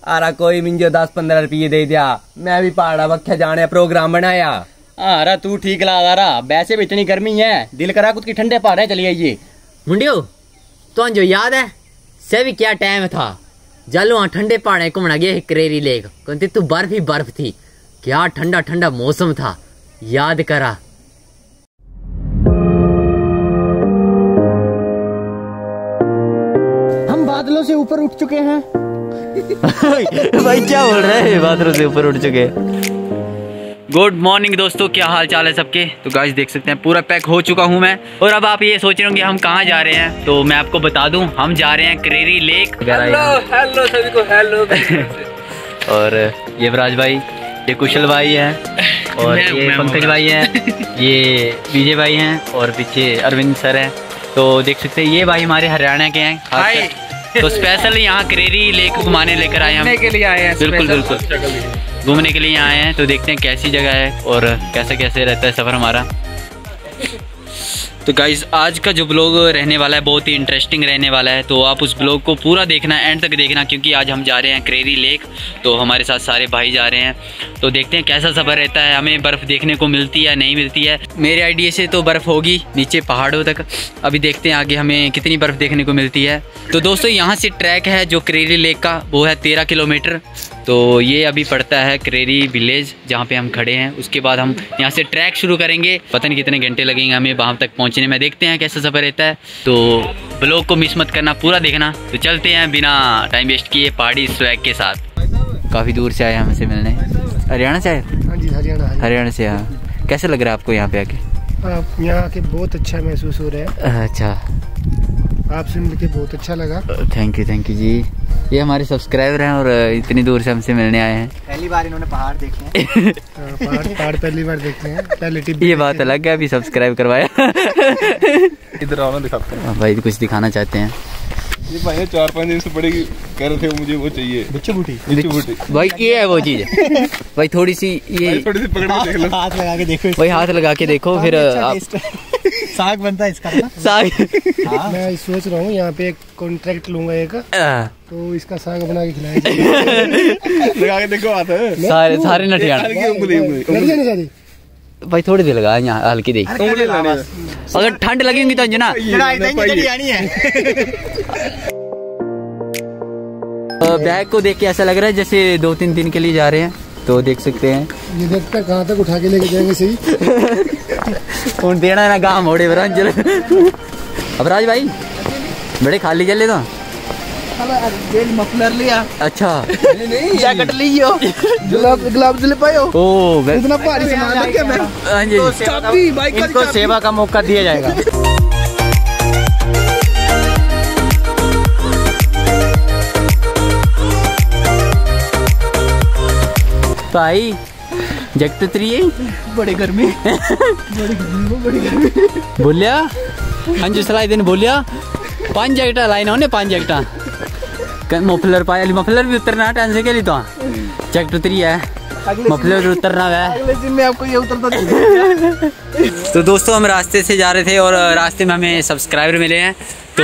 अरे कोई मिंजो 10-15 रुपये दे दिया, मैं भी पहाड़ा वक्या जाने प्रोग्राम बनाया। अरे तू ठीक ला रहा, वैसे भी इतनी गर्मी है, दिल करा खुद की ठंडे पहाड़े चली आइए। मुंडियो तो जो याद है से भी क्या टाइम था, जल वहाँ ठंडे पहाड़े घूमना गए करेरी लेक, कहते तू बर्फ ही बर्फ थी, क्या ठंडा ठंडा मौसम था, याद करा। हम बादलों से ऊपर उठ चुके हैं। भाई क्या बोल रहे हैं, बादलों से ऊपर उठ चुके। गुड मॉर्निंग दोस्तों, क्या हाल चाल है सबके। तो गाइस देख सकते हैं पूरा पैक हो चुका हूं मैं, और अब आप ये सोच रहे होंगे हम कहाँ जा रहे हैं, तो मैं आपको बता दूं हम जा रहे हैं करेरी लेक। हेलो सभी को हेलो। और ये ब्राज भाई, ये कुशल भाई है, और ये पंकज भाई है, ये विजय भाई हैं, और पीछे अरविंद सर हैं। तो देख सकते हैं ये भाई हमारे हरियाणा के हैं, तो स्पेशल यहाँ करेरी लेक घुमाने लेकर आए हैं, के लिए आए हैं। बिल्कुल बिल्कुल घूमने के लिए आए हैं। तो देखते हैं कैसी जगह है और कैसे कैसे रहता है सफ़र हमारा। तो गाइस आज का जो ब्लॉग रहने वाला है बहुत ही इंटरेस्टिंग रहने वाला है, तो आप उस ब्लॉग को पूरा देखना, एंड तक देखना, क्योंकि आज हम जा रहे हैं करेरी लेक। तो हमारे साथ सारे भाई जा रहे हैं, तो देखते हैं कैसा सफ़र रहता है, हमें बर्फ़ देखने को मिलती है या नहीं मिलती है। मेरे आइडिया से तो बर्फ़ होगी नीचे पहाड़ों तक, अभी देखते हैं आगे हमें कितनी बर्फ़ देखने को मिलती है। तो दोस्तों यहाँ से ट्रैक है जो करेरी लेक का, वो है 13 किलोमीटर। तो ये अभी पड़ता है करेरी विलेज जहाँ पे हम खड़े हैं। उसके बाद हम यहाँ से ट्रैक शुरू करेंगे, पता नहीं कितने घंटे लगेंगे हमें वहाँ तक पहुँचने में, देखते हैं कैसा सफ़र रहता है। तो ब्लॉग को मिस मत करना, पूरा देखना। तो चलते हैं बिना टाइम वेस्ट किए पहाड़ी स्वैग के साथ। काफ़ी दूर से आए हमसे मिलने, हरियाणा से आए? हाँ जी हरियाणा से। हाँ, कैसा लग रहा है आपको यहाँ पे आके? यहाँ आके बहुत अच्छा महसूस हो रहा है। अच्छा, आपसे मिलके बहुत अच्छा लगा। Thank you ji. ये हमारे सब्सक्राइबर हैं और इतनी दूर से हमसे मिलने आए हैं। पहली बार इन्होंने पहाड़ देखे हैं। पहाड़ पहली बार देखे हैं, पहले ये बात अलग है, अभी सब्सक्राइब करवाया। इधर आओ ना दिखाते हैं। भाई कुछ दिखाना चाहते हैं। ये भाई 4-5 दिन से बड़े कह रहे थे मुझे वो चाहिए, बिच्छू बूटी। भाई ये है वो चीज। भाई थोड़ी सी ये थोड़ी सी पकड़ के देख लो, हाथ लगा के देखो, भाई हाथ लगा के देखो, फिर साग बनता है इसका। साग मैं सोच रहा हूँ यहाँ पे एक कॉन्ट्रैक्ट लूंगा एक, तो इसका साग बना के खिलाएंगे। लगा के देखो हाथ है सारे नटियाना। भाई थोड़ी देर लगा यहाँ, हल्की दे, अगर ठंड लगेगी तो ना बैग को देख के ऐसा लग रहा है जैसे 2-3 दिन के लिए जा रहे हैं। तो देख सकते हैं, ये देखते हैं कहाँ तक उठा के लेके जाएंगे सही। कौन देना है ना गाँव मोड़े बरांचल। अब राज भाई बड़े खाली चले तो मफलर लिया। अच्छा जैकेट लियो, ग्लव्स ले पायो। ओ इतना भारी सामान है क्या? मैं हाँ जी, इनको सेवा का मौका दिया जाएगा। भाई जगत त्रिये बड़ी गर्मी बोलिया अंजू सलाई दिन बोलिया 5 जैकटा लाइन होने 5 जैकटा मफलर पाया, मफलर भी उतरना है टेंशन के लिए, तो जैकट उतरी है, मफलर उतरना है। अगले दिन में आपको ये उतरता। तो दोस्तों हम रास्ते से जा रहे थे और रास्ते में हमें सब्सक्राइबर मिले हैं, तो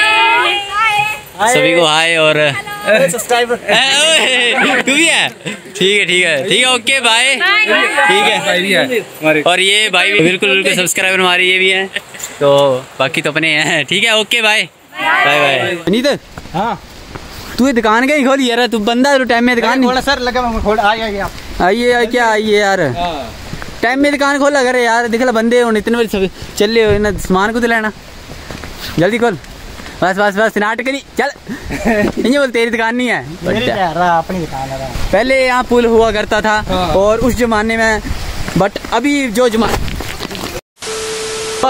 सभी को हाय। और सब्सक्राइबर तू भी है? ठीक है ओके बाय। ठीक है, और ये भाई बिल्कुल सब्सक्राइबर हमारे ये भी हैं, तो बाकी तो अपने हैं। ठीक है ओके बाय बाय। नीत हाँ तू ये दुकान कहीं खोली यार, तू बंदा टाइम में दुकान खोला सर, लगा खोल आइए क्या आइए यार, टाइम में दुकान खोला करे यार, दिखला बंदे हो इतने बजे चल रहे सामान को तो लेना, जल्दी खोल। बस नाटक नहीं चल। नहीं बोल तेरी दुकान नहीं है, अपनी दुकान है। पहले यहाँ पुल हुआ करता था और उस जमाने में, बट अभी जो जमाना और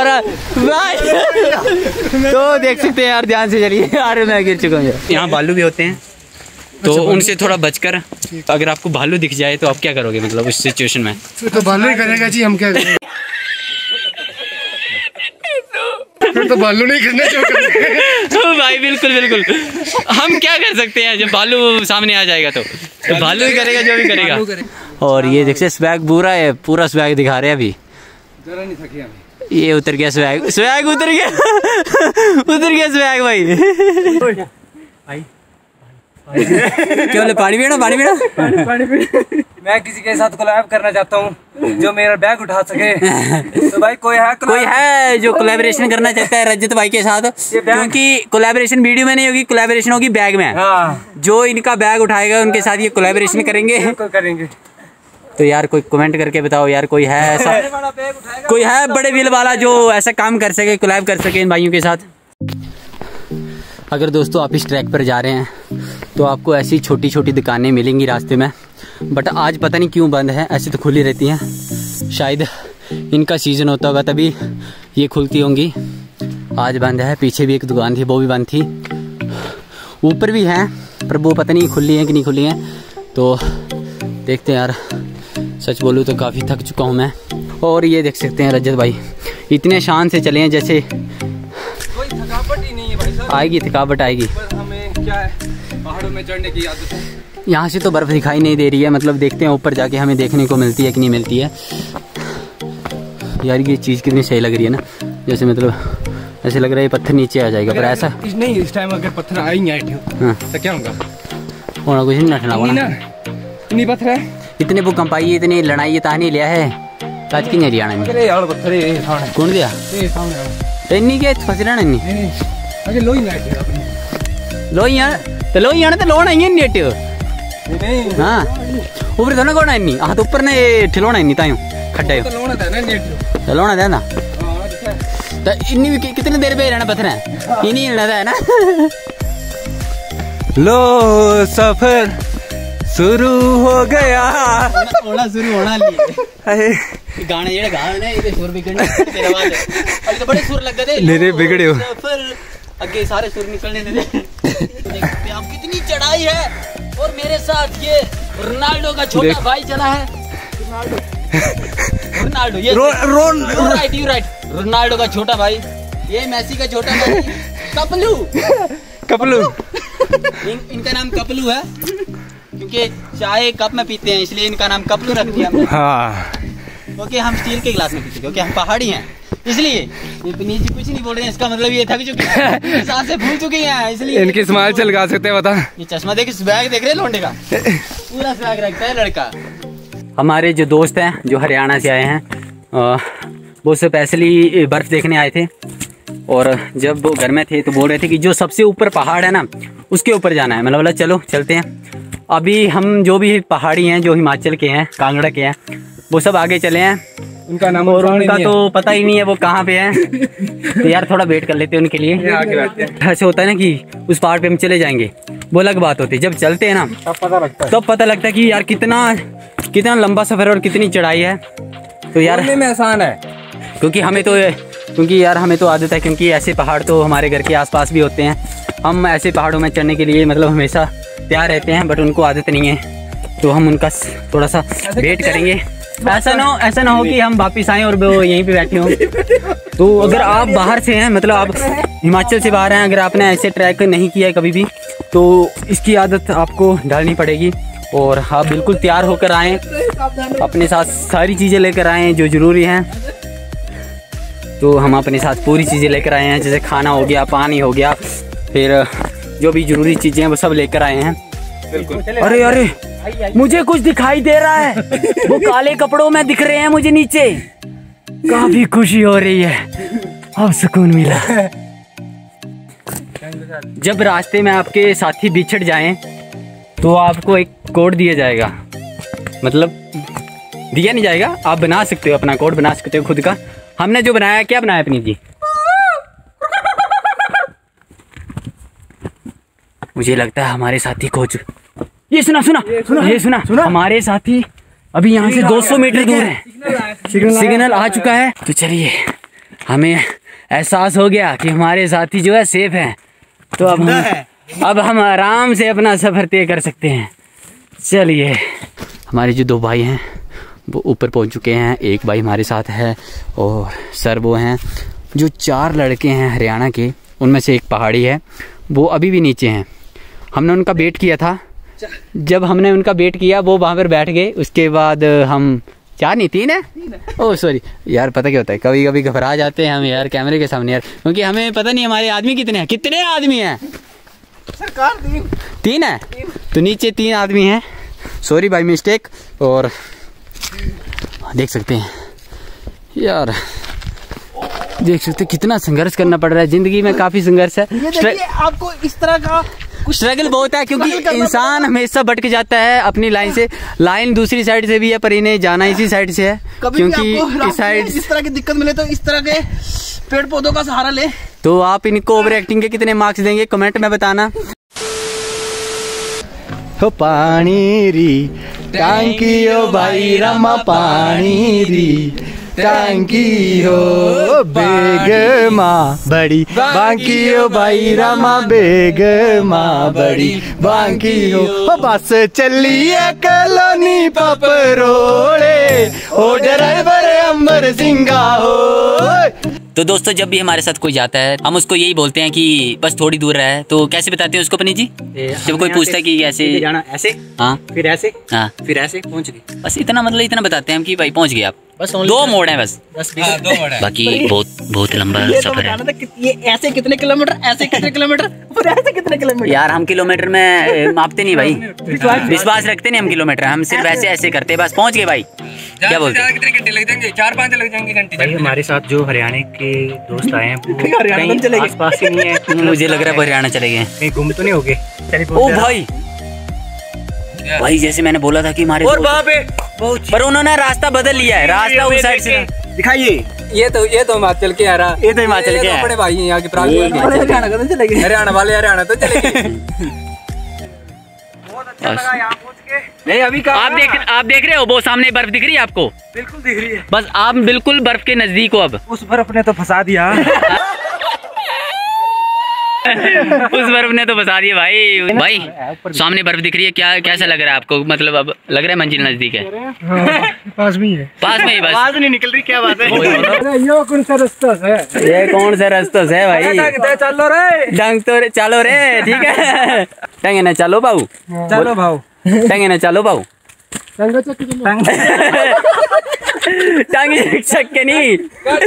तो देख सकते हैं यार, ध्यान से चलिए यार, मैं गिर चुका हूँ। यहाँ भालू भी होते हैं, तो उनसे थोड़ा बचकर, अगर आपको भालू दिख जाए तो आप क्या करोगे, मतलब उस सिचुएशन में? तो भालू ही करेगा जी, हम क्या करेंगे? तो भालू नहीं करना चाहिए। भाई बिल्कुल हम क्या कर सकते हैं जब भालू सामने आ जाएगा, तो भालू ही करेगा जो भी करेगा। और ये देखिए स्वैग पूरा है, पूरा स्वैग दिखा रहे हैं अभी, जरा नहीं थके हम। ये उतर गया स्वैग उतर गया स्वैग भाई। क्यों पानी पीना पानी पीना मैं किसी के साथ कोलैब करना चाहता हूँ जो मेरा बैग उठा सके। तो भाई कोई है जो कोलैबोरेशन करना चाहता है रजत भाई के साथ, क्योंकि कोलैबोरेशन वीडियो में नहीं होगी, कोलैबोरेशन होगी बैग में। हाँ। जो इनका बैग उठाएगा उनके साथ ये कोलैबोरेशन करेंगे। तो यार कोई कमेंट करके बताओ यार, कोई है ऐसा, कोई है बड़े बिल वाला जो ऐसा काम कर सके, कोलैब कर सके इन भाइयों के साथ। अगर दोस्तों आप इस ट्रैक पर जा रहे हैं तो आपको ऐसी छोटी छोटी दुकानें मिलेंगी रास्ते में, बट आज पता नहीं क्यों बंद है। ऐसे तो खुली रहती हैं, शायद इनका सीज़न होता होगा तभी ये खुलती होंगी। आज बंद है। पीछे भी एक दुकान थी वो भी बंद थी, ऊपर भी है पर वो पता नहीं खुली है कि नहीं खुली है। तो देखते हैं यार, सच बोलूँ तो काफ़ी थक चुका हूँ मैं। और ये देख सकते हैं रजत भाई इतने शान से चले हैं जैसे कोई थकावट ही नहीं है भाई साहब। आएगी थकावट आएगी, पर हमें क्या है पहाड़ों में चढ़ने की आदत है। यहाँ से तो बर्फ़ दिखाई नहीं दे रही है, मतलब देखते हैं ऊपर जाके हमें देखने को मिलती है कि नहीं मिलती है। यार ये चीज़ कितनी सही लग रही है ना, जैसे मतलब ऐसे लग रहा है ये पत्थर नीचे आ जाएगा, पर ऐसा नहीं। इस टाइम अगर पत्थर आ ही नहीं तो क्या होगा? होना कुछ नहीं, नठना होना नहीं पत्थर है। इतने भूकंप आई, इतनी लड़ाई तानी लिया है ताज की हरियाणा में। अरे यार पत्थर ये सामने कौन दिया ये सामने इन्नी के फस रहना इन्नी नहीं अरे लोई लाइट है अपनी लोई आना तो लोन आई नेट नहीं। हाँ ऊपर तो ना कौन इन्नी हाँ तो ऊपर ने ठिलोना इन्नी तायूं खड्डा तो लोना था ना नेट लोना था ना। तो इन्नी भी कितने देर पे रहना पत्थर है इन्हीं रहना है ना। लो सफर शुरू हो गया। होना शुरू होना लिए गाने जेड़े गाने ये सुर बिगड़ने तेरे बाद अभी तो बड़े सुर लग गए मेरे बिगड़े हो फिर आगे सारे सुर निकलने लगे। देखते आप कितनी चढ़ाई है। और मेरे साथ ये रोनाल्डो का छोटा भाई चला है। रोनाल्डो ये यू राइट रोनाल्डो का छोटा भाई, ये मेसी का छोटा भाई कपलू इनका नाम कपलू है क्योंकि चाय कप में पीते हैं इसलिए इनका नाम कपलू रख दिया हमने। हाँ क्योंकि हम स्टील के गिलास में पीते क्योंकि हम पहाड़ी हैं इसलिए। ये पनीर जी कुछ नहीं बोल रहे हैं, इसका मतलब ये थक चुकी है, सांसें फूल चुकी हैं इसलिए। इनकी स्माइल से लगा सकते हैं बता। ये चश्मा देख स्वैग देख रहे हैं लोंडे का, पूरा स्वैग रखता है लड़का। हमारे जो दोस्त हैं जो हरियाणा से आए हैं वो स्पेशली बर्फ़ देखने आए थे, और जब वो घर में थे तो बोल रहे थे कि जो सबसे ऊपर पहाड़ है ना उसके ऊपर जाना है। मतलब बोला चलो चलते हैं। अभी हम जो भी पहाड़ी हैं जो हिमाचल के हैं कांगड़ा के हैं वो सब आगे चले हैं, उनका नाम और उनका तो पता ही नहीं है वो कहाँ पे हैं। तो यार थोड़ा वेट कर लेते हैं उनके लिए। ऐसे होता है ना कि उस पहाड़ पे हम चले जाएंगे वो अलग बात होती है, जब चलते हैं ना तब पता लगता है कि यार कितना लंबा सफ़र और कितनी चढ़ाई है। तो यार में आसान है क्योंकि हमें तो आदत है, क्योंकि ऐसे पहाड़ तो हमारे घर के आसपास भी होते हैं। हम ऐसे पहाड़ों में चढ़ने के लिए मतलब हमेशा तैयार रहते हैं, बट उनको आदत नहीं है तो हम उनका थोड़ा सा वेट करेंगे। ऐसा ना हो कि हम वापिस आएँ और वो यहीं पे बैठे हों। तो अगर आप बाहर से हैं, मतलब आप हिमाचल से बाहर हैं, अगर आपने ऐसे ट्रैक नहीं किया है कभी भी तो इसकी आदत आपको डालनी पड़ेगी। और आप बिल्कुल तैयार होकर आएँ, अपने साथ सारी चीज़ें लेकर आएँ जो ज़रूरी हैं। तो हम अपने साथ पूरी चीज़ें लेकर आए हैं, जैसे खाना हो गया, पानी हो गया, फिर जो भी ज़रूरी चीज़ें हैं वो सब लेकर आए हैं। अरे मुझे कुछ दिखाई दे रहा है, वो काले कपड़ों में दिख रहे हैं मुझे नीचे। काफ़ी खुशी हो रही है, अब सुकून मिला। जब रास्ते में आपके साथी बिछड़ जाएं तो आपको एक कोड दिया जाएगा, मतलब दिया नहीं जाएगा, आप बना सकते हो, अपना कोड बना सकते हो खुद का। हमने जो बनाया, क्या बनाया अपनी जी? मुझे लगता है हमारे साथी कोच ये सुना हमारे साथी अभी यहाँ से 200 मीटर दूर है, सिग्नल आ चुका है। तो चलिए, हमें एहसास हो गया कि हमारे साथी जो है सेफ हैं, तो अब हम आराम से अपना सफ़र तय कर सकते हैं। चलिए, हमारे जो 2 भाई हैं वो ऊपर पहुंच चुके हैं। एक भाई हमारे साथ है और सर वो हैं। जो 4 लड़के हैं हरियाणा के, उनमें से एक पहाड़ी है, वो अभी भी नीचे हैं। हमने उनका वेट किया था, जब हमने उनका वेट किया वो वहाँ पर बैठ गए। उसके बाद हम 4 नहीं 3 है, ओह सॉरी यार, पता क्या होता है कभी कभी घबरा जाते हैं हम यार कैमरे के सामने यार, क्योंकि हमें पता नहीं हमारे आदमी कितने आदमी हैं। सरकार तीन है तो नीचे 3 आदमी हैं। Sorry by mistake. और देख सकते हैं यार, देख सकते हैं कितना संघर्ष करना पड़ रहा है। जिंदगी में काफी संघर्ष है। आपको इस तरह का स्ट्रगल बहुत है क्योंकि इंसान हमेशा भटक जाता है अपनी लाइन से। लाइन दूसरी साइड से भी है पर इन्हें जाना इसी साइड से है। क्योंकि इस साइड इस तरह की दिक्कत मिले तो इस तरह के पेड़ पौधों का सहारा ले। तो आप इनको ओवर एक्टिंग के कितने मार्क्स देंगे कमेंट में बताना। हो पानी री टांकी ओ भाई रमा पानी री टांकी हो बेग माँ बड़ी बांकी हो भाई रामा बेग माँ बड़ी बांकी हो बस चलिए कॉलोनी पपरोड़े ओ ड्राइवर अंबर सिंगा हो। तो दोस्तों जब भी हमारे साथ कोई जाता है हम उसको यही बोलते हैं कि बस थोड़ी दूर है। तो कैसे बताते हैं उसको पनी जी? जब कोई पूछता है कि ऐसे जाना, ऐसे हाँ फिर ऐसे हाँ फिर ऐसे पहुँच गए। बस इतना मतलब इतना बताते हैं हम कि भाई पहुंच गए आप। बस 2 मोड़ है बस। 2 मोड़ है। बाकी बहुत लंबा सफर है। ये ऐसे कितने किलोमीटर, ऐसे कितने किलोमीटर, फिर ऐसे कितने किलोमीटर। यार हम किलोमीटर में मापते नहीं भाई, विश्वास रखते नहीं हम किलोमीटर। हम सिर्फ ऐसे ऐसे करते बस पहुंच गए भाई। क्या बोलते हैं? कितने घंटे लग जाएंगे? 4-5 लग जाएंगे घंटे। भाई हमारे साथ जो हरियाणा के दोस्त आए हैं वो कहीं आसपास ही नहीं है। मुझे लग रहा है हरियाणा चले गए। कहीं गुम तो नहीं हो गए? ओ भाई जैसे मैंने बोला था कि हमारे और वहाँ पे पर उन्होंने रास्ता बदल लिया है। रास्ता उस साइड से दिखाइए। ये तो हिमाचल के यार, ये तो हिमाचल के बड़े भाई हैं यहाँ के। हरियाणा का तो चले गए। हरियाणा वाले हरियाणा तो चले गए। नहीं अभी आप देख रहे हो वो सामने बर्फ दिख रही है आपको? बिल्कुल दिख रही है। बस आप बिल्कुल बर्फ के नजदीक हो। अब उस बर्फ ने तो फंसा दिया। उस बर्फ ने तो फंसा दिया भाई सामने बर्फ दिख रही है। क्या कैसा लग रहा है आपको? मतलब अब लग रहा है मंजिल नजदीक है। पास में ही है। पास में ही बस। आवाज नहीं निकल रही। क्या बात है? ये कौन सा रास्ता है? ये कौन सा रास्ता है भाई? चलो रे डंग तो चलो रे। ठीक है टंगे ना चलो बाबू। चलो भाऊ टंगे ना चलो बाबू। टांगे चक्के नहीं।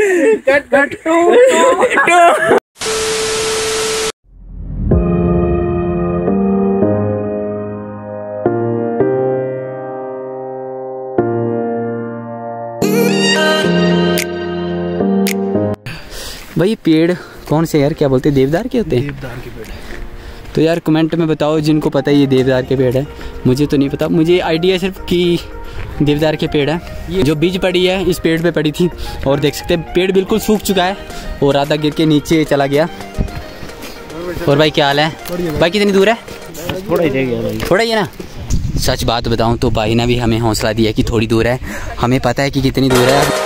भाई पेड़ कौन से यार, क्या बोलते हैं, देवदार के होते हैं? देवदार के पेड़। तो यार कमेंट में बताओ जिनको पता है ये देवदार के पेड़ है। मुझे तो नहीं पता, मुझे आइडिया सिर्फ कि देवदार के पेड़ है। ये जो बीज पड़ी है इस पेड़ पे पड़ी थी और देख सकते हैं पेड़ बिल्कुल सूख चुका है और आधा गिर के नीचे चला गया। और भाई क्या हाल है भाई? कितनी दूर है? थोड़ा ही रह गया भाई। थोड़ा ही है ना। सच बात बताऊं तो भाई ने भी हमें हौसला दिया कि थोड़ी दूर है। हमें पता है कि कितनी दूर है।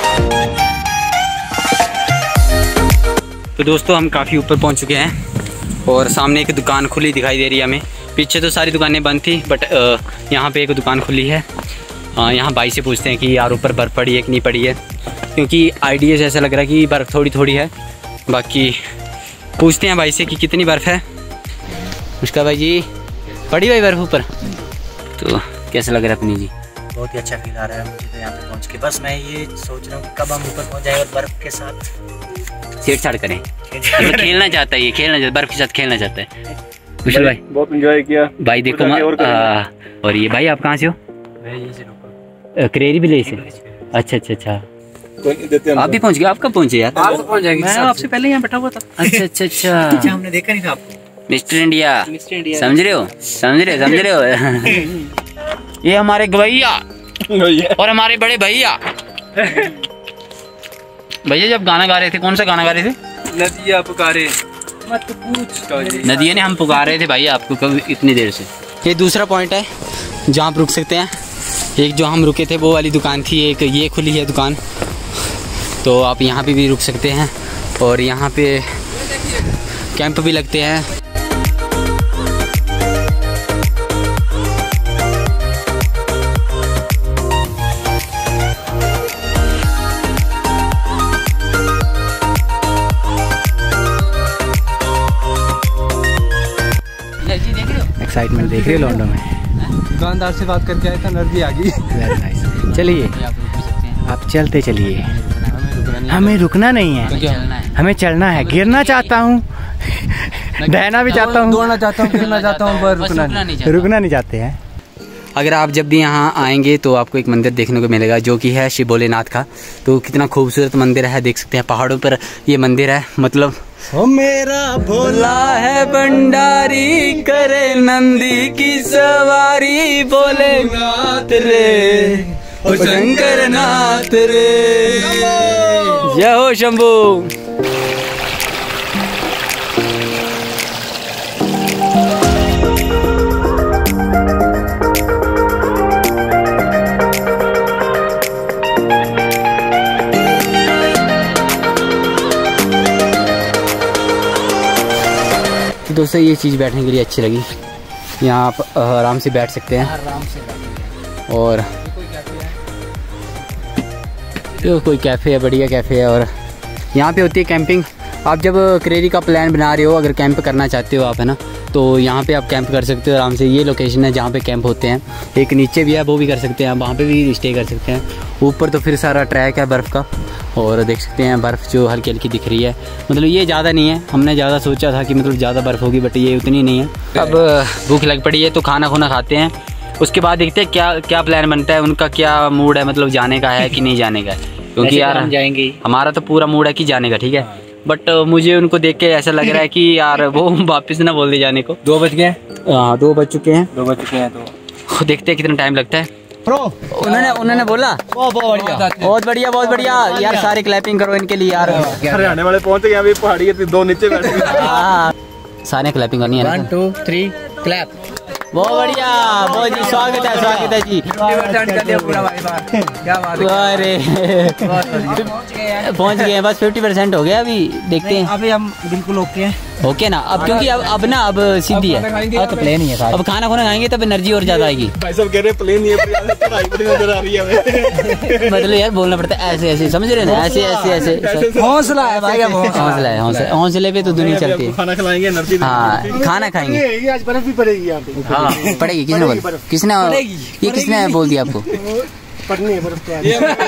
तो दोस्तों हम काफ़ी ऊपर पहुंच चुके हैं और सामने एक दुकान खुली दिखाई दे रही है हमें। पीछे तो सारी दुकानें बंद थी बट यहाँ पे एक दुकान खुली है। यहाँ भाई से पूछते हैं कि यार ऊपर बर्फ़ पड़ी है कि नहीं पड़ी है, क्योंकि आइडिया से ऐसा लग रहा है कि बर्फ़ थोड़ी थोड़ी है। बाकी पूछते हैं भाई से कि कितनी बर्फ़ है। उसका भाई जी पड़ी भाई बर्फ़ ऊपर? तो कैसा लग रहा है अपनी जी? बहुत ही अच्छा फील आ रहा है मुझे तो यहाँ पे पहुँच के। बस मैं ये सोच रहा हूँ कब हम ऊपर पहुँच जाए और बर्फ़ के साथ छेड़छाड़ करें। खेलना चाहता है ये, खेलना चाहता है, बर्फ़ के साथ खेलना चाहता है। कुशल भाई बहुत एंजॉय किया भाई। देखो और ये भाई आप कहाँ से हो? करेरी विलेज से। अच्छा अच्छा अच्छा, आप भी पहुंच गए? आप कब पहुंचे यार? आप तो पहुंच जाएंगे। मैं आपसे पहले यहाँ बैठा हुआ था। अच्छा अच्छा अच्छा हमने देखा नहीं था आपको। मिस्टर इंडिया समझ रहे हो, समझ रहे हो। ये हमारे गवैया और हमारे बड़े भैया। भैया जब गाना गा रहे थे, कौन सा गाना गा रहे थे? नदिया पुकारे मत पूछ। नदिया ने हम पुकार रहे थे भाई आपको कब इतनी देर से। ये दूसरा पॉइंट है जहाँ आप रुक सकते हैं। एक जो हम रुके थे वो वाली दुकान थी, एक ये खुली है दुकान, तो आप यहाँ पे भी रुक सकते हैं और यहाँ पे कैंप भी लगते हैं। एक्साइटमेंट देख रहे हो लॉन्डो में। दुकानदार से बात करके आया था, एनर्जी आ गई। Very nice. चलिए आप चलते चलिए। हमें रुकना नहीं है, हमें चलना है। गिरना चाहता हूँ बहना भी चाहता हूँ, दौड़ना चाहता हूँ, खेलना चाहता हूँ, पर रुकना नहीं चाहते हैं। अगर आप जब भी यहाँ आएंगे तो आपको एक मंदिर देखने को मिलेगा जो कि है शिव भोलेनाथ का। तो कितना खूबसूरत मंदिर है, देख सकते हैं पहाड़ों पर ये मंदिर है। मतलब ओ मेरा भोला है भंडारी, करे नंदी की सवारी, भोलेनाथ रे ओ शंकर नाथ रे, जय हो शंभू। दोस्तों ये चीज़ बैठने के लिए अच्छी लगी, यहाँ आप आराम से बैठ सकते हैं। और तो कोई कैफ़े है, बढ़िया कैफ़े है। और यहाँ पे होती है कैंपिंग। आप जब करेरी का प्लान बना रहे हो, अगर कैंप करना चाहते हो आप, है ना, तो यहाँ पे आप कैंप कर सकते हो आराम से। ये लोकेशन है जहाँ पे कैंप होते हैं। एक नीचे भी है, वो भी कर सकते हैं, वहाँ पे भी स्टे कर सकते हैं। ऊपर तो फिर सारा ट्रैक है बर्फ़ का, और देख सकते हैं बर्फ़ जो हल्की हल्की दिख रही है। मतलब ये ज़्यादा नहीं है, हमने ज़्यादा सोचा था कि मतलब ज़्यादा बर्फ़ होगी, बट ये उतनी नहीं है। अब भूख लग पड़ी है तो खाना खुना खाते हैं, उसके बाद देखते हैं क्या क्या प्लान बनता है, उनका क्या मूड है, मतलब जाने का है कि नहीं जाने का। क्योंकि यार हम जाएंगे, हमारा तो पूरा मूड है कि जाने का, ठीक है। बट मुझे उनको देख के ऐसा लग रहा है कि यार वो वापस ना बोल दे जाने को। 2 बज गए। हाँ 2 बज चुके हैं। 2 बज चुके हैं तो देखते हैं कितना टाइम लगता है। उन्होंने बोला बहुत बढ़िया यार, सारे क्लैपिंग करो इनके लिए यार। हरियाणा वाले पहुंचे यहाँ पे, पहाड़ी के 2 नीचे बैठे। सारे क्लैपिंग करनी है। 1 2 3 क्लैप। बहुत बढ़िया, बहुत जी, स्वागत है जी। अरे पहुंच गए हैं, बस 50% हो गया। अभी देखते हैं, अभी हम बिल्कुल ओके हैं। ओके ना, अब क्योंकि अब ना अब सीधी है, तो प्लेन ही है। अब खाना खुना खाएंगे तब एनर्जी और ज्यादा आएगी। भाई सब कह रहे प्लेन ही है, नजर आ रही है। मतलब यार बोलना पड़ता है ऐसे ऐसे, समझ रहे हैं ना, ऐसे हौसला है भाई, हौसले पे तो दुनिया चलती है। खाना खिलाएंगे, एनर्जी। हाँ खाना खाएंगे। आज बर्फ भी पड़ेगी यहाँ पे। हाँ पड़ेगी। किसने बोल दिया आपको? पड़नी है बर्फ।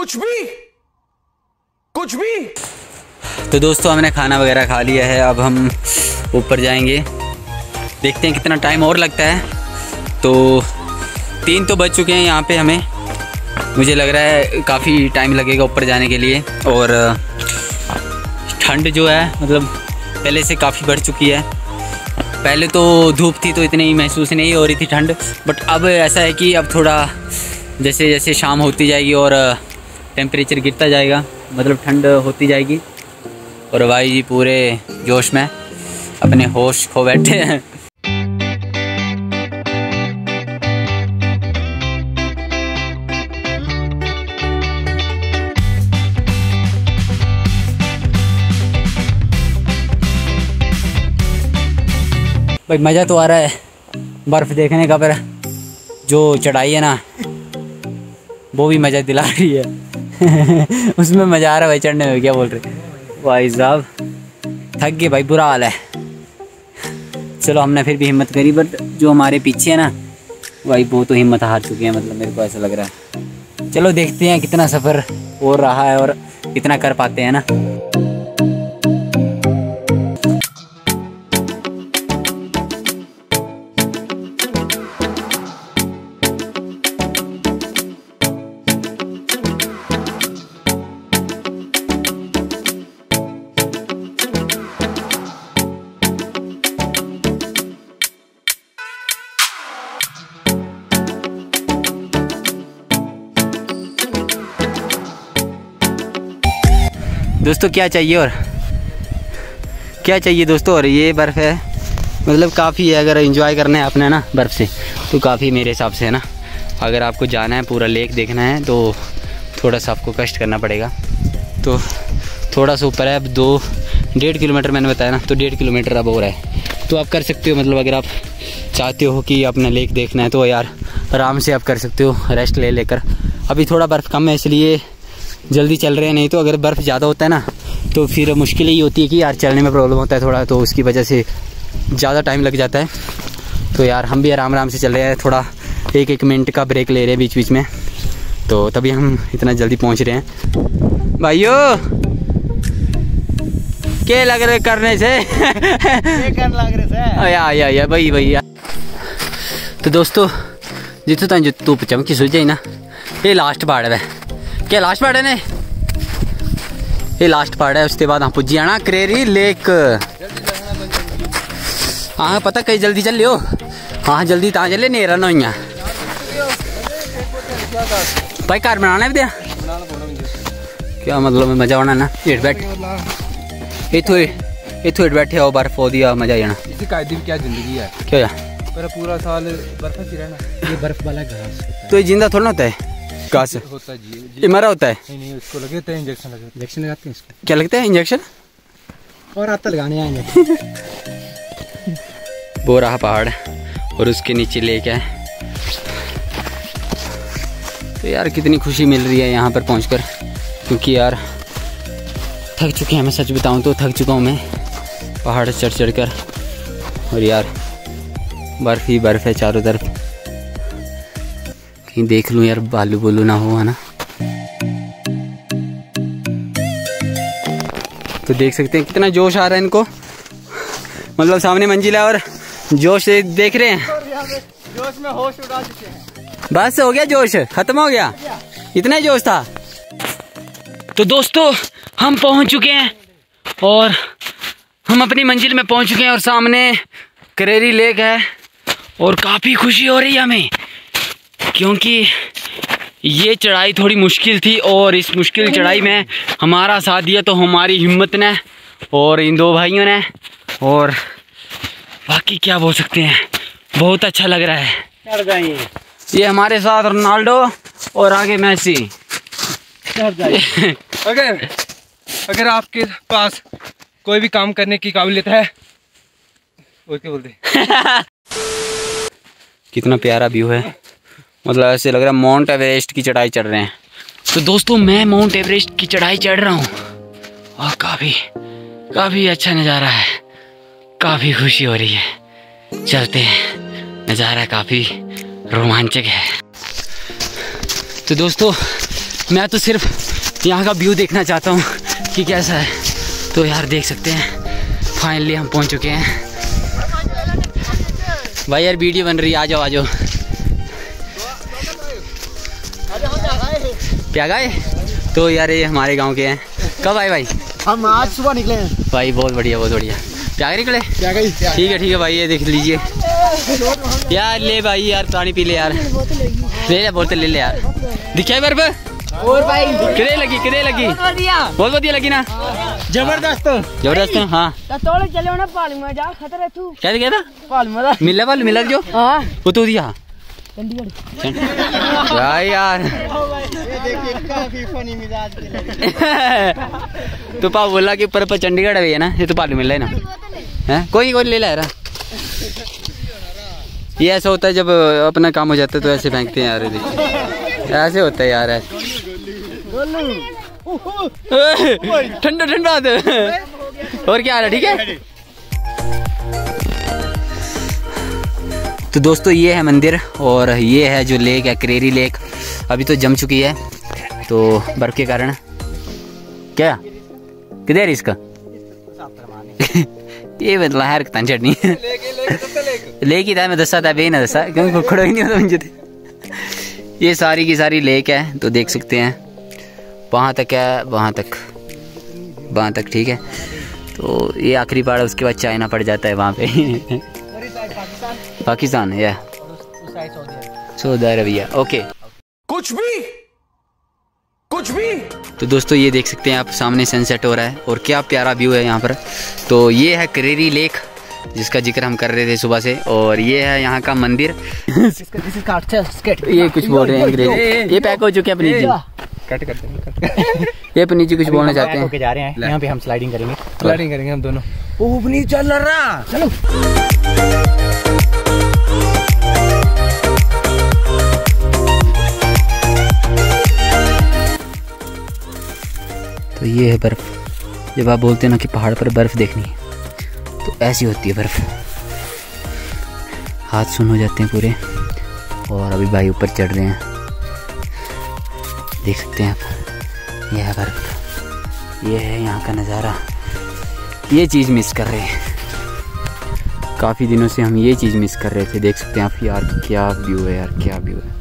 कुछ भी। तो दोस्तों हमने खाना वगैरह खा लिया है, अब हम ऊपर जाएंगे, देखते हैं कितना टाइम और लगता है। तो 3 तो बज चुके हैं यहाँ पे, हमें मुझे लग रहा है काफ़ी टाइम लगेगा ऊपर जाने के लिए। और ठंड जो है मतलब पहले से काफ़ी बढ़ चुकी है। पहले तो धूप थी तो इतनी महसूस नहीं हो रही थी ठंड, बट अब ऐसा है कि अब थोड़ा जैसे जैसे शाम होती जाएगी और टेम्परेचर गिरता जाएगा, मतलब ठंड होती जाएगी। और भाई जी पूरे जोश में अपने होश खो बैठे हैं। भाई मज़ा तो आ रहा है बर्फ़ देखने का, पर जो चढ़ाई है ना वो भी मज़ा दिला रही है। उसमें मज़ा आ रहा है भाई चढ़ने में, क्या बोल रहे भाई साहब। थक गए भाई, बुरा हाल है। चलो हमने फिर भी हिम्मत करी, बट जो हमारे पीछे है ना भाई वो तो हिम्मत हार चुके हैं, मतलब मेरे को ऐसा लग रहा है। चलो देखते हैं कितना सफ़र हो रहा है और कितना कर पाते हैं ना। दोस्तों क्या चाहिए और क्या चाहिए दोस्तों। और ये बर्फ़ है, मतलब काफ़ी है। अगर एंजॉय करना है अपने ना बर्फ़ से तो काफ़ी मेरे हिसाब से है ना। अगर आपको जाना है पूरा लेक देखना है तो थोड़ा सा आपको कष्ट करना पड़ेगा। तो थोड़ा सा ऊपर है, अब 2-1.5 किलोमीटर मैंने बताया ना, तो 1.5 किलोमीटर अब हो रहा है। तो आप कर सकते हो, मतलब अगर आप चाहते हो कि अपना लेक देखना है तो यार आराम से आप कर सकते हो, रेस्ट ले लेकर। अभी थोड़ा बर्फ़ कम है इसलिए जल्दी चल रहे हैं, नहीं तो अगर बर्फ़ ज़्यादा होता है ना तो फिर मुश्किल ही होती है कि यार चलने में प्रॉब्लम होता है थोड़ा, तो उसकी वजह से ज़्यादा टाइम लग जाता है। तो यार हम भी आराम से चल रहे हैं, थोड़ा 1-1 मिनट का ब्रेक ले रहे हैं बीच बीच में, तो तभी हम इतना जल्दी पहुंच रहे हैं। भाइयों क्या लग रहे करने से या भाई भैया। तो दोस्तों जितों तक जो धुप चमकी सुझ जाए ना, ये लास्ट पार्ट है। क्या लास्ट पार्ट है ने? ये लास्ट पार्ट है। उसके बाद हम पुज्जी जाना करेरी लेक। हाँ पता कहीं जल्दी चल लियो। हाँ जल्दी ता चले नेरा ना होइया भाई। घर बनाना भी क्या मतलब मजा आना ना। हेठ बैठ इथों हेठ बैठे हो, बर्फ हो दिया मजा आ जाना। इसी कायदे में क्या जिंदगी है। क्या या? पर पूरा साल बर्फ ही रहना। ये बर्फ वाला घास तो ये जिंदा थोड़ा ना होता है। घास होता है जी, ये मरा होता है। नहीं उसको लगते हैं इंजेक्शन लगाते हैं इसको। क्या लगता है इंजेक्शन? और आता लगाने आएंगे। वो रहा पहाड़ और उसके नीचे लेक है। तो यार कितनी खुशी मिल रही है यहाँ पर पहुँचकर, क्योंकि यार थक चुके हैं। मैं सच बताऊँ तो थक चुका हूँ मैं पहाड़ चढ़ कर। और यार बर्फ ही बर्फ है चारों तरफ। कहीं देख लूँ यार बालू बोलू ना हो, है ना। तो देख सकते हैं कितना जोश आ रहा है इनको। मतलब सामने मंजिल है और जोश से देख रहे हैं। जोश में होश उड़ा चुके हैं। बस हो गया जोश, खत्म हो गया। इतना ही जोश था। तो दोस्तों हम पहुंच चुके हैं और हम अपनी मंजिल में पहुंच चुके हैं और सामने करेरी लेक है। और काफ़ी खुशी हो रही है हमें, क्योंकि ये चढ़ाई थोड़ी मुश्किल थी और इस मुश्किल चढ़ाई में हमारा साथ दिया तो हमारी हिम्मत ने और इन दो भाइयों ने। और बाकी क्या बोल सकते हैं, बहुत अच्छा लग रहा है। ये हमारे साथ रोनाल्डो और आगे मैसी। अगर आपके पास कोई भी काम करने की काबिलियत है, वो क्या बोलते कितना प्यारा व्यू है। मतलब ऐसे लग रहा है माउंट एवरेस्ट की चढ़ाई चढ़ रहे हैं। तो दोस्तों मैं माउंट एवरेस्ट की चढ़ाई चढ़ रहा हूँ और काफ़ी अच्छा नज़ारा है। काफ़ी खुशी हो रही है। चलते हैं, नज़ारा काफ़ी रोमांचक है। तो दोस्तों मैं तो सिर्फ यहाँ का व्यू देखना चाहता हूँ कि कैसा है। तो यार देख सकते हैं फाइनली हम पहुँच चुके हैं। भाई यार वीडियो बन रही है, आ जाओ। क्या गाय? तो यार ये हमारे गांव के हैं। कब आए भाई? हम आज सुबह निकले हैं भाई। बहुत बढ़िया क्या निकले। ठीक है भाई, ये देख लीजिए यार। ले भाई यार पानी पी ले यार। ले बोतल ले यार। दिखाई बर्फ और भाई कितने लगी? बहुत बढ़िया लगी ना। जबरदस्त। हाँ तोड़े चले ना पाल में जा खतरे तू। क्या था? पाल मिला जो। हाँ वो तो दिया चंडीगढ़ भाई यार। काफी फनी मिजाज के तो पा बोला कि पर चंडीगढ़ है ना। ये तो पालू मिल रहा है ना। है कोई ले ला रहा। ये ऐसा होता है जब अपना काम हो जाता है तो ऐसे फेंकते हैं यार। ऐसे होता है यार। ठंडा और क्या हाल है? ठीक है। तो दोस्तों ये है मंदिर और ये है जो लेक है करेरी लेक। अभी तो जम चुकी है तो बर्फ के कारण। क्या किधर इसका? ये मतलब है चटनी लेक ही था। मैं दसा था बे ना दसा क्योंकि खड़ो ही नहीं होता मुझे। ये सारी की सारी लेक है। तो देख सकते हैं वहाँ तक है, वहाँ तक ठीक है। तो ये आखिरी पहाड़ है, उसके बाद चाइना पड़ जाता है वहाँ पे। पाकिस्तान है या सऊदी अरबिया। ओके कुछ भी। तो दोस्तों ये देख सकते हैं आप सामने सनसेट हो रहा है और क्या प्यारा व्यू है यहाँ पर। तो ये है करेरी लेक जिसका जिक्र हम कर रहे थे सुबह से। और ये है यहाँ का मंदिर। ये कुछ बोल रहे हैं अंग्रेजी। ये पैक हो चुके हैं अपनी ये अपनी कुछ बोलना चाहते हैं। जा रहे हैं यहाँ पे हम स्लाइडिंग करेंगे हम दोनों। वो नहीं चल रहा। चलो तो ये है बर्फ। जब आप बोलते हैं ना कि पहाड़ पर बर्फ देखनी है तो ऐसी होती है बर्फ। हाथ सुन हो जाते हैं पूरे। और अभी भाई ऊपर चढ़ रहे हैं, देख सकते हैं आप। यह है बर्फ, ये है यहाँ का नज़ारा। ये चीज़ मिस कर रहे हैं। काफ़ी दिनों से हम ये चीज़ मिस कर रहे थे। देख सकते हैं आप यार, क्या व्यू है यार, क्या व्यू है।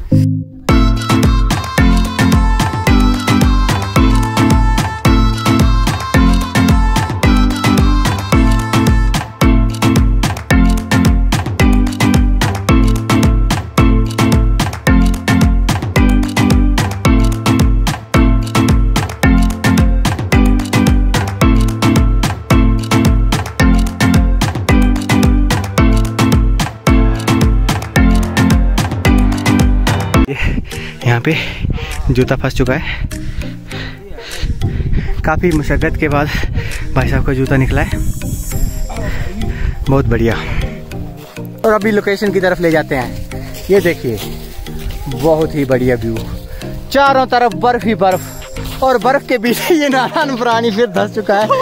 यहाँ पे जूता फंस चुका है। काफ़ी मशक्क़त के बाद भाई साहब का जूता निकला है। बहुत बढ़िया। और अभी लोकेशन की तरफ ले जाते हैं। ये देखिए, बहुत ही बढ़िया व्यू, चारों तरफ बर्फ ही बर्फ, और बर्फ के बीच ये नादान प्राणी फिर धंस चुका है।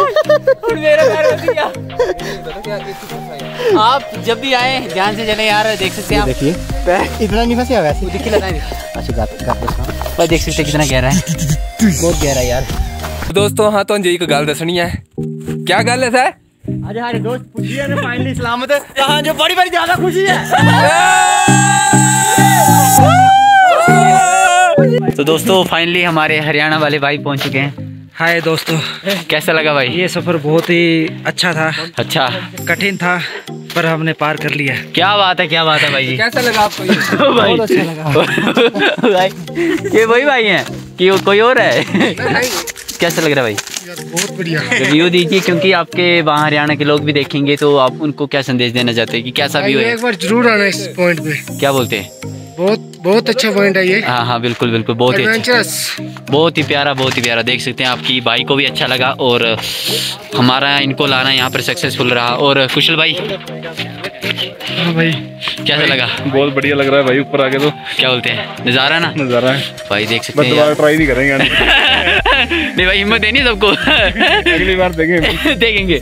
आप जब भी आए ध्यान से चले यार। देख सकते हैं आप, देखिए इतना नहीं फंसे वैसे। अच्छा पर देख सकते हैं कितना गहरा है, बहुत गहरा यार। दोस्तों हाँ तो अंजय को गाल दसनी है। क्या गाल है सर? अरे हमारे दोस्त पूछिए ने फाइनली सलामत है। कहाँ जो बड़ी बड़ी ज्यादा खुशी है। तो दोस्तों फाइनली हमारे हरियाणा वाले भाई पहुंच चुके हैं। हाय दोस्तों, कैसा लगा भाई? ये सफर बहुत ही अच्छा था। अच्छा, कठिन था पर हमने पार कर लिया। क्या बात है, क्या बात है भाई जी। कैसा लगा आपको ये? बहुत अच्छा लगा। भाई ये वही भाई हैं कि वो कोई और है? कैसा लग रहा है भाई? बहुत बढ़िया। रिव्यू दीजिए, क्योंकि आपके वहाँ हरियाणा के लोग भी देखेंगे तो आप उनको क्या संदेश देना चाहते हैं कि कैसा व्यू है? एक बार जरूर आना इस पॉइंट पे। क्या बोलते हैं? बहुत अच्छा पॉइंट है ये। हाँ हाँ बिल्कुल बिल्कुल, बहुत ही अच्छा, बहुत ही प्यारा, बहुत ही प्यारा। देख सकते हैं आपकी भाई को भी अच्छा लगा और हमारा इनको लाना यहाँ पर सक्सेसफुल रहा। और कुशल भाई, हाँ भाई कैसा लगा? बहुत बढ़िया लग रहा है भाई। ऊपर आके तो क्या बोलते हैं, नज़ारा ना? नज़ारा है भाई, देख सकते हैं। दोबारा ट्राई नहीं करेंगे। नहीं भाई, हिम्मत देनी सबको। अगली बार देखेंगे। देखेंगे।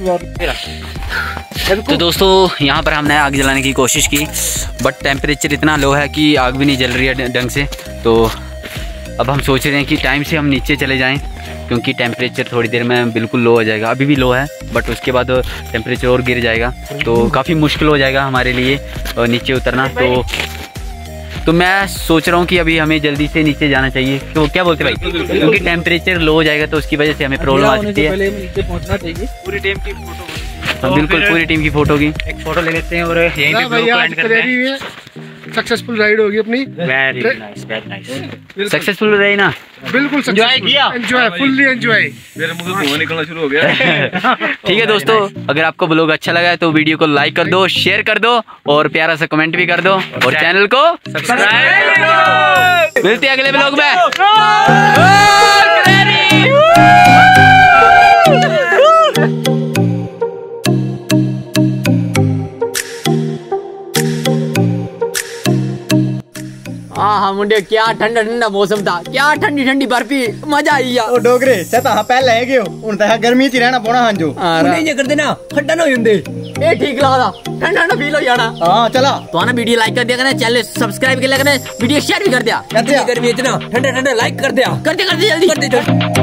तो दोस्तों यहाँ पर हमने आग जलाने की कोशिश की, बट टेम्परेचर इतना लो है कि आग भी नहीं जल रही है ढंग से। तो अब हम सोच रहे हैं कि टाइम से हम नीचे चले जाएं, क्योंकि टेम्परेचर थोड़ी देर में बिल्कुल लो हो जाएगा। अभी भी लो है बट उसके बाद टेम्परेचर और गिर जाएगा, तो काफ़ी मुश्किल हो जाएगा हमारे लिए नीचे उतरना। तो मैं सोच रहा हूँ कि अभी हमें जल्दी से नीचे जाना चाहिए। तो क्या बोलते भाई? क्योंकि टेम्परेचर लो हो जाएगा तो उसकी वजह से हमें प्रॉब्लम आ सकती है। पूरी टीम की फोटो, हाँ बिल्कुल, पूरी टीम की फोटो की एक फोटो ले लेते हैं और यहीं पे ब्लॉग को एंड करते हैं। सक्सेसफुल राइड होगी अपनी। Very nice, very nice. Successful रही ना? बिल्कुल एंजॉय किया, एंजॉय, फुल्ली एंजॉय। मेरे मुंह से धुआं निकलना शुरू हो गया। ठीक है दोस्तों, अगर आपको ब्लॉग अच्छा लगा है तो वीडियो को लाइक कर दो, शेयर कर दो और प्यारा सा कमेंट भी कर दो और चैनल को सब्सक्राइब कर दो। मिलते हैं अगले ब्लॉग में। हाँ मुंडे, क्या ठंडा ठंडा मौसम था, क्या ठंडी ठंडी बर्फी, मजा आई यार। ओ डोगरे से ता पहले है गयो हुन ता गर्मी च रहना पौना हां जो नहीं जे कर देना ठंडा ना होंदे, ए ठीक लगा ठंडा ठंडा फील हो जाना। हां चला तो आना वीडियो लाइक कर दिया करना, चैनल सब्सक्राइब कर लिया करना, वीडियो शेयर भी कर दिया। गर्मी इतना ठंडा ठंडा लाइक कर दिया, कर दे जल्दी कर दे।